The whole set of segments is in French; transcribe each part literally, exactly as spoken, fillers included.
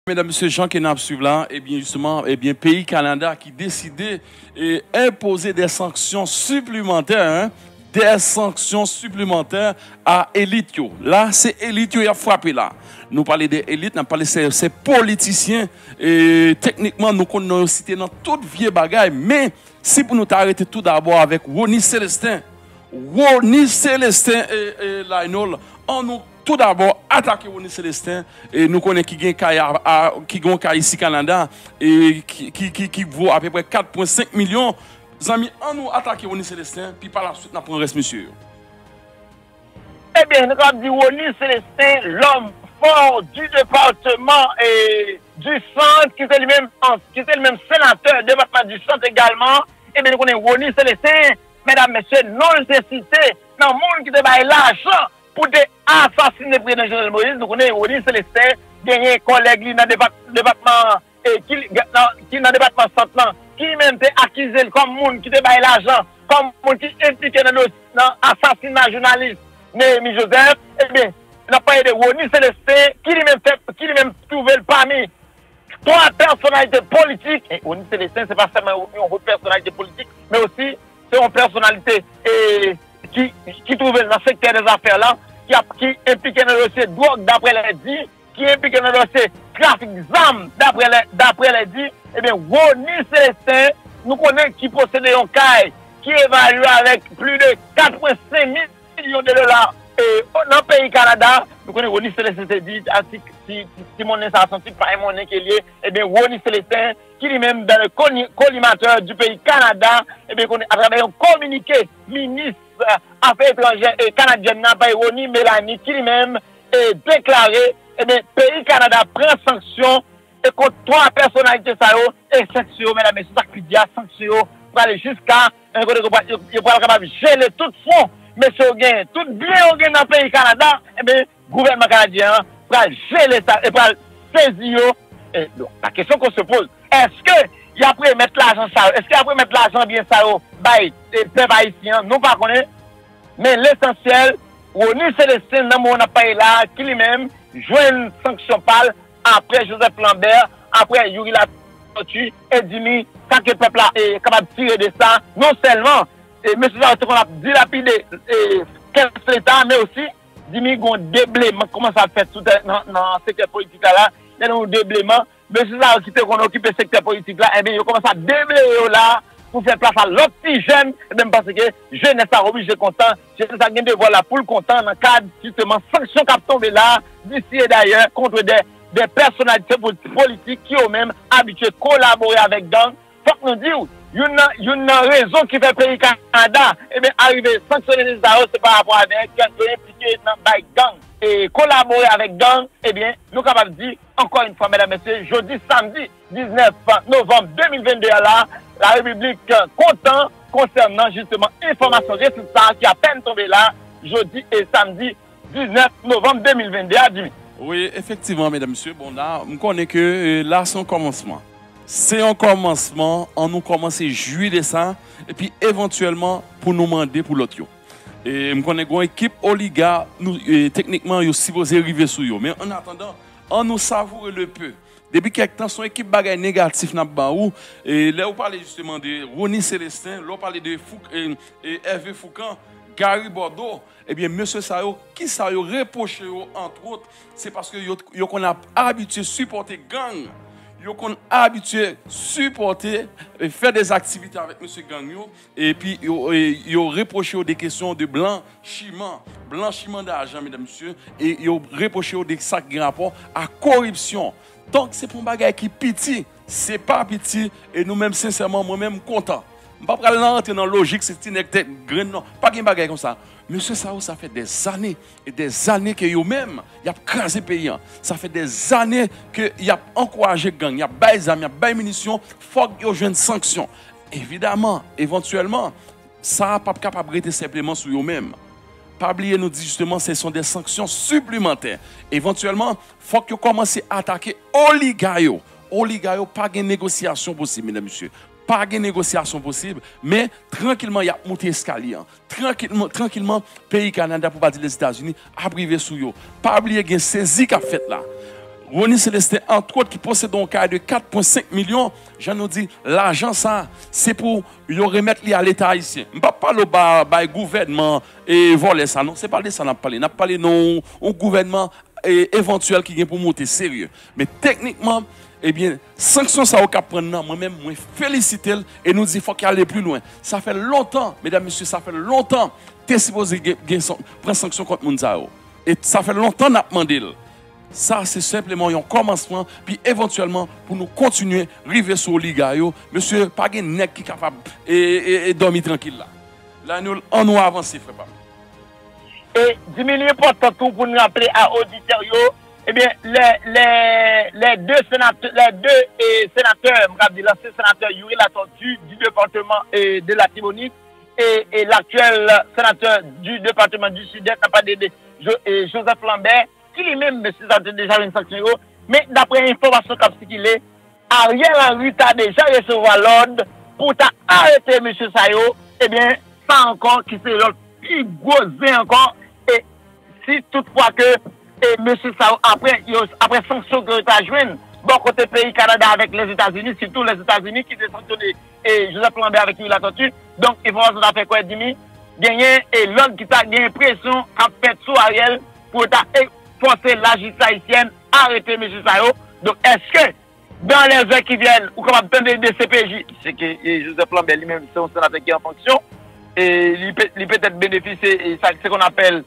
Mesdames, Messieurs, Jean qui n'a suivi là, et bien justement, et bien pays Canada qui décidait et imposer des sanctions supplémentaires, hein, des sanctions supplémentaires à élite. Là, c'est élite qui a frappé là. Nous parlons des élites, nous parlons de ces politiciens et techniquement nous connaissons cité dans toute vieille bagaille, mais si pour nous t'arrêter tout d'abord avec Ronnie Célestin, Ronnie Célestin et, et Lionel, on nous tout d'abord attaquer Ronnie Célestin et nous connaissons qui gagne qui gagne ici Canada et qui, qui, qui, qui vaut à peu près quatre virgule cinq millions. Amis, on nous attaquer Ronnie Célestin puis par la suite nous prenons reste monsieur. Eh bien, nous avons dit Ronnie Célestin, l'homme fort du département et du centre, qui est lui-même qui est lui-même sénateur du département du centre également. Eh bien, nous connaissons Ronnie Célestin, mesdames, messieurs, non cité dans le monde qui te baille l'argent pour assassiner le président Jovenel Moïse. Nous connaissons Ronnie Célestin, gagné collègue dans le département qui qui dans le département centre, qui même te accusé comme monde qui te baille l'argent, comme monde qui impliqué dans l'assassinat journaliste Néhémie Joseph. Eh bien, n'a pas aidé Ronnie Célestin, qui lui-même fait, qui lui-même trouvé parmi trois personnalités politiques. Et Ronnie Célestin, c'est pas seulement une personnalité politique, mais aussi c'est une personnalité et, qui, qui trouve dans le secteur des affaires là, qui, a, qui impliqué dans le dossier de drogue d'après les dits, qui impliqué dans le dossier trafic d'armes d'après les, d'après les dits. Eh bien, Ronnie Célestin, nous connaissons qui possède un caille qui évalue avec plus de quatre virgule cinq millions de dollars. Et dans le pays Canada, nous connaissons Ronnie Célestin, dit, si, si, si mon ça a senti par mon qui est lié, eh bien, Ronnie Célestin, qui est même dans le collimateur du pays Canada, eh bien, à travers un communiqué, ministre Affaires étrangères et canadienne, par Ronnie Mélanie, qui lui-même est déclaré, eh bien, pays Canada prend sanction et contre trois personnalités, ça et sanction, mesdames et messieurs, ça qui dit sanction, pour aller jusqu'à, il faut capable de geler tout fond. Mais si on gagne tout bien on gagne dans le pays Canada, eh bien, le gouvernement canadien va geler ça et va saisir. Et donc, la question qu'on se pose, est-ce qu'il y a pour mettre l'argent ça, est-ce qu'il y a pour mettre l'argent bien ça au bail des peuple haïtien, nous pas connaître, mais l'essentiel, Ronnie Célestin dans mon pays là, qui lui-même joue une sanction pâle après Joseph Lambert, après Yuri Latortue et Dimi, quand le peuple est capable de tirer de ça, non seulement et M. Sarkozy qu'on a dilapidé quelques États, mais aussi, Dimi, qu'on déblaiement, comment ça fait tout dans le secteur politique là, il y a un déblaiement. M. Sarkozy qu'on occupe le secteur politique là, et bien, il commence à déblayer là, pour faire place à l'autre petit jeune, et même parce que jeunesse a obligé content, jeunesse a gagné de voir la poule content dans le cadre, justement, sanction qui a tombé là, d'ici et d'ailleurs, contre des, des personnalités politiques qui ont même habitué à collaborer avec gang. Faut que nous disions, il y a une raison qui fait pays Canada, et bien, arriver à sanctionner les arômes, c'est par rapport avec impliqué dans le gang et collaborer avec gang, eh bien, nous sommes capables de dire, encore une fois, mesdames et messieurs, jeudi, samedi, dix-neuf novembre deux mille vingt-deux, là, la République content concernant justement information résultat qui a peine tombé là, jeudi et samedi, dix-neuf novembre deux mille vingt-deux, à dix. Oui, effectivement, mesdames et messieurs, bon là, on connaît que là, c'est un commencement. C'est un commencement, on nous commence à jouir de ça, et puis éventuellement pour nous demander pour l'autre. Et je connais une équipe oligarque, nous, et, techniquement, ils sont supposés arriver sur eux. Mais en attendant, on nous savoure le peu. Depuis quelque temps, son équipe bagaille négatif n'a pas où. Et là, on parlait justement de Ronnie Célestin, là, on parlait de Fouc, et, et Hervé Foucan, Gary Bordeaux. Eh bien, M. Sayo, qui ça a reproché, entre autres, c'est parce qu'on a habitué à supporter gang. Yo qu'on habitué supporter et faire des activités avec M. Gagnon et puis yo, yo reproché des questions de blanchiment, blanchiment d'argent, mesdames et messieurs, et yo reproché des sacs de rapport à corruption. Donc c'est pour un bagage qui petit, c'est pas petit et nous-mêmes sincèrement moi-même content. Je ne vais pas rentrer dans la logique, c'est une graine, non, pas un bagage comme ça. Monsieur Sao, ça fait des années et des années que vous-même, il a crasé le pays. Ça fait des années qu'il a encouragé les gangs, il a baillé les armes, il a baillé les munitions, il faut qu'il y ait une sanction. Évidemment, éventuellement, ça n'a pas capable de simplement sur vous-même. Pas oublier, nous dit justement, ce sont des sanctions supplémentaires. Éventuellement, il faut que vous commencez à attaquer oligarques. Oligarques, pas de négociation possible, mesdames et messieurs. Pas de négociation possible, mais tranquillement, il y a monté escalier. Tranquillement, tranquillement, pays Canada, pour pas dire les États-Unis, a privé sous eux. Pas oublier qu'il y a une saisie qu'a fait là. Ronnie Célestin, entre autres, qui possède un cas de quatre virgule cinq millions, je nous dis, l'argent, ça, c'est pour le remettre à l'État haïtien. Je ne parle pas du gouvernement et voler ça, non, c'est pas de ça qu'on a parlé. On a parlé non, au gouvernement et éventuel qui vient pour monter sérieux. Mais techniquement, eh bien, sanction ça au cap prendre, moi-même, moi félicite et nous dit qu'il faut qu'il aille plus loin. Ça fait longtemps, mesdames, messieurs, ça fait longtemps que tu es supposé prendre sanction contre Mounzao. Et ça fait longtemps qu'on a demandé. Ça, c'est simplement un commencement, puis éventuellement, pour nous continuer à arriver sur Liga, monsieur, pas de nec qui est capable de et, et, et dormir tranquille là. Là, nous, on nous avance, frère. Et diminuer important tout pour nous rappeler à auditeurs, eh bien, les, les, les deux sénateurs, les deux eh, sénateurs, l'ancien sénateur Yuri Latortue du département eh, de la Tibonite et, et l'actuel sénateur du département du Sud-Est, Joseph Lambert, qui lui-même, monsieur, a déjà une sanction, mais d'après l'information comme ce qu'il est, Ariel Henry a déjà recevoir l'ordre pour arrêter monsieur Sayo, eh bien, ça encore, qui c'est l'autre plus gros encore, et si toutefois que et monsieur Sayo, après, après sanction que tu as joué, bon côté pays Canada avec les États-Unis, surtout les États-Unis qui ont sanctionné et Joseph Lambert avec lui la tortue, donc l'information a fait quoi, Dimi? Gagné, et l'autre qui a gagné pression a fait sous Ariel pour forcer la justice haïtienne à arrêter M. Sayo. Donc, est-ce que dans les heures qui viennent, ou comme attendre des C P J, c'est que Joseph Lambert lui-même, c'est un sénateur qui est en fonction, et il peut, il peut être bénéficié, et ça, c'est qu'on appelle,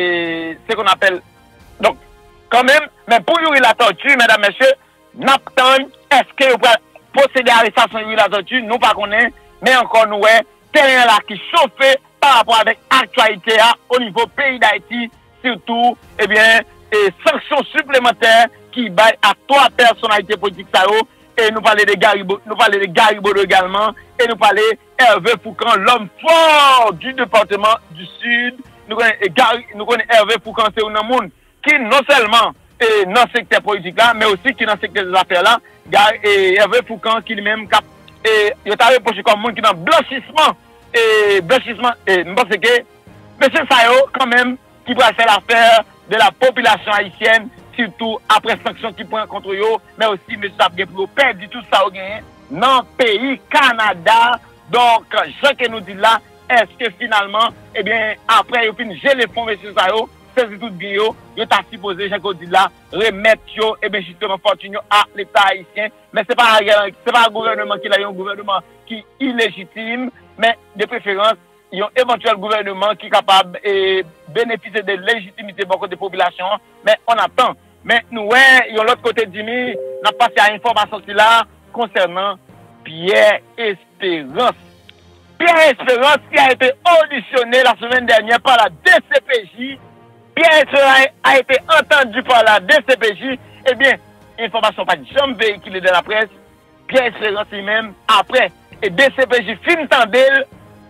et c'est qu'on appelle, donc, quand même, mais pour Yuri la tortue, mesdames, messieurs, n'attendons, est-ce que vous pouvez procéder à l'arrestation de Yuri la tortue, nous pas connaître, mais encore nous, terrain là qui chauffe par rapport avec l'actualité au niveau pays d'Haïti, surtout, eh bien, et sanctions supplémentaires qui baillent à trois personnalités politiques et nous parler de Garibo, nous parler de Garibodo également, et nous parler Hervé Foucan, l'homme fort du département du Sud. Nous connaissons Hervé Foucan, c'est un monde qui non seulement est dans le secteur politique là, mais aussi qui est dans le secteur des affaires là. Et Hervé Foucan qui lui-même cap et il est reproché comme monde qui est dans blanchissement et blanchissement et je pense que monsieur Sayo quand même qui va faire l'affaire de la population haïtienne, surtout après sanctions qui prend contre eux, mais aussi M. Sabien pour perdre tout ça au gain dans le pays Canada. Donc, ce que nous dit là, est-ce que finalement, eh bien, après, il finit geler les fonds, M. Sayo, c'est tout bien, il est supposé, ce que dit là, remettre, eh bien, justement, fortune à l'État haïtien. Mais ce n'est pas, pas un gouvernement qui a un gouvernement qui est illégitime, mais de préférence, il y a un éventuel gouvernement qui est capable de bénéficier de légitimité beaucoup de population, mais on attend. Mais nous, ouais, il y a l'autre côté d'Imi, on a passé à l'information là concernant Pierre Espérance. Pierre Espérance qui a été auditionné la semaine dernière par la D C P J. Pierre Espérance a été entendu par la D C P J. Eh bien, information pas jamais véhiculée dans la presse. Pierre Espérance lui-même, après, et D C P J fin tendel.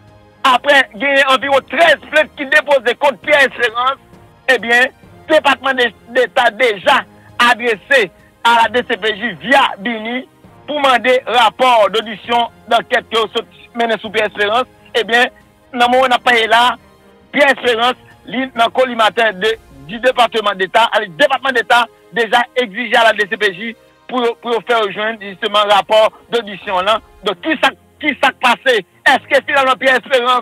Après, il y a environ treize plaintes qui déposent contre Pierre Espérance. Eh bien, le département d'État déjà adressé à la D C P J via Bini pour demander rapport d'audition d'enquête que vous menez sous Pierre Espérance. Eh bien, dans le moment où on a payé là, Pierre Espérance, dans le collimateur du département d'État, le département d'État déjà exigé à la D C P J pour, pour faire rejoindre justement un rapport d'audition là. Donc, qui ça qui s'est passé? Est-ce que finalement Pierre Espérance,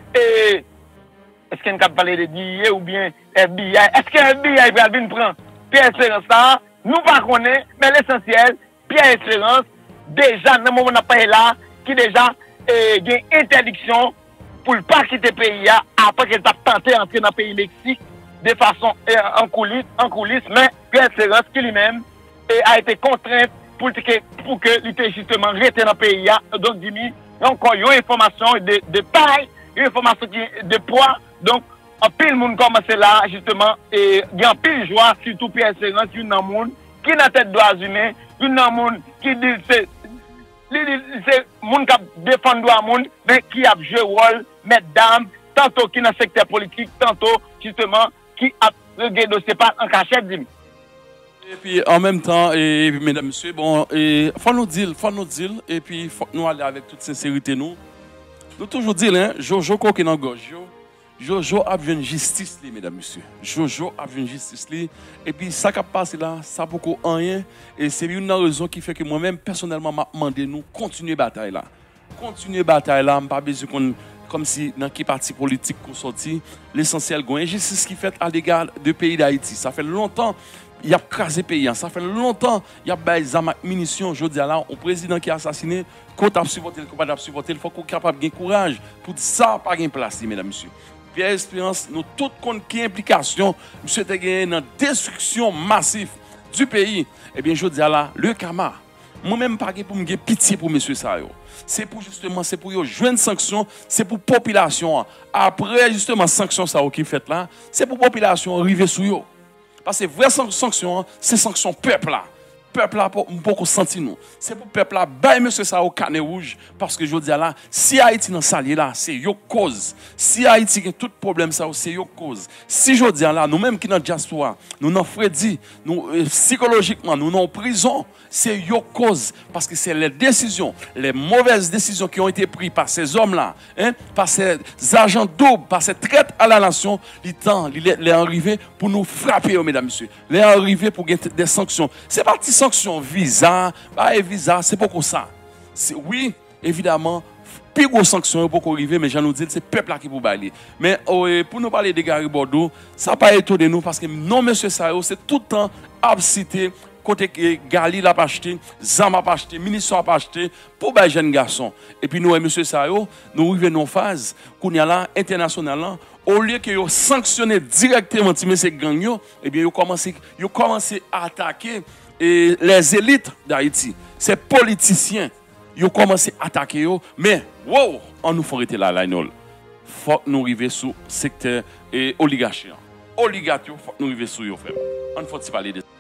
et est-ce qu'on a parlé de D I A ou bien F B I? Est-ce que F B I va venir prendre Pierre Espérance là? Nous pas connaissons, mais l'essentiel, Pierre Espérance, déjà, dans le moment où on a parlé là, qui déjà a une interdiction pour ne pas quitter le pays après qu'elle a tenté d'entrer dans le pays Mexique de façon en coulisses, en coulisses, mais Pierre Espérance qui lui-même a été contraint pour que, pour que il justement resté dans le pays. Donc, Jimmy, encore une information de, de taille, une information qui, de poids. Donc, en pile monde commence là, justement, et il y a un pile joie, surtout Pierre Espérance, une monde qui n'a tête droits humains, une monde qui dit c'est c'est monde qui défend droit monde, mais qui a joué rôle, mesdames, tantôt qui dans le secteur politique, tantôt, justement, qui a réglé dossier pas en cachette, Jimmy. Et puis en même temps, et, mesdames, messieurs, bon, il faut nous dire, faut nous dire, et puis faut nous aller avec toute sincérité, nous. Nous toujours dire, hein, Jojo qui est dans gorge, Jojo a besoin de justice, mesdames, messieurs. Jojo a besoin de justice. Et puis, ça qui a passé là, ça n'a beaucoup rien. Et c'est une raison qui fait que moi-même, personnellement, m'a demandé nous continuer la bataille là. Continuer la bataille là, je n'ai pas besoin qu'on, comme si dans quel parti politique qu'on sortit, l'essentiel, c'est une justice qui fait à l'égard du pays d'Haïti. Ça fait longtemps. Il y a crasé le pays. Ça fait longtemps il y a des armes munitions. Je dis là, un président qui a assassiné, qu'on a supporté, qu'on a supporté, il faut qu'on soit capable de courage pour dire ça, pas de place, mesdames, messieurs. Pierre Espérance, nous tous compte qui implication, monsieur te gagné dans la destruction massive du pays. Eh bien, je dis là, le Kama, moi-même, pas pour me pitié pour monsieur Sayo. C'est pour justement, c'est pour jouer une sanction, c'est pour la population. Après, justement, sanction ça qui fait là, c'est pour la population arriver sur eux. Parce que vraie sanction, c'est sanction peuple là. Peuple là, pour qu'on sentir nous. C'est pour peuple là, bah, monsieur ça au carnet rouge. Parce que je dis là, si Haïti dans salier là, c'est yo cause. Si Haïti a tout problème ça, c'est yo cause. Si je dis là, nous-mêmes qui dans diaspora, nous dans Freddy, nous euh, psychologiquement, nous dans prison, c'est yo cause. Parce que c'est les décisions, les mauvaises décisions qui ont été prises par ces hommes-là, hein, par ces agents doubles, par ces traites à la nation, les temps, les arrivés pour nous frapper, mesdames, messieurs. Les arrivés pour gagner des sanctions. C'est parti sanction visa, bah, visa, c'est pas comme ça. Oui, évidemment, plus grosse sanction pour arriver, mais j'en nous dis, c'est le peuple là qui peut bailler. Mais oh, pour nous parler de Gary Bordeaux, ça n'a pas étonné nous parce que non, monsieur Sayo, c'est tout le temps abcité. Côté que Gali l'a pas acheté, Zam a pas acheté, Ministre a pas acheté pour les jeunes garçons. Et puis nous, monsieur Sayo, nous arrivons en phase, qu'on y a là, international, au lieu que vous sanctionnez directement ces gangs, eh bien, vous commencez à attaquer et les élites d'Haïti, ces politiciens, ils ont commencé à attaquer eux, mais wow, on nous faut arrêter là, là, il faut que nous arrivions sur le secteur et oligarchie. Oligarchie, il faut que nous arrivions sur eux, frère. On faut parler de ça.